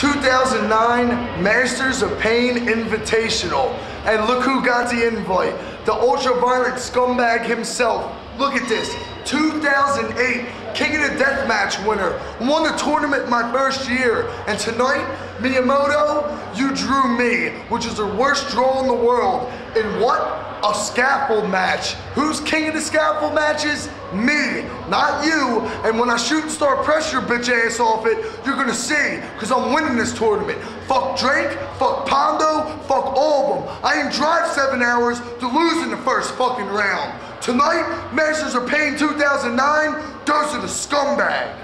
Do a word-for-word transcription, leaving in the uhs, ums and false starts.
two thousand nine Masters of Pain Invitational. And look who got the invite. The ultra-violent scumbag himself. Look at this. two thousand eight King of the Deathmatch winner. Won the tournament my first year. And tonight, Miyamoto, you drew me, which is the worst draw in the world. In what? A scaffold match. Who's king of the scaffold matches? Me, not you. And when I shoot and start pressure your bitch ass off it, you're gonna see, because I'm winning this tournament. Fuck Drake, fuck Pondo, fuck all of them. I didn't drive seven hours to lose in the first fucking round. Tonight, Masters of Pain two thousand nine, goes to the scumbag.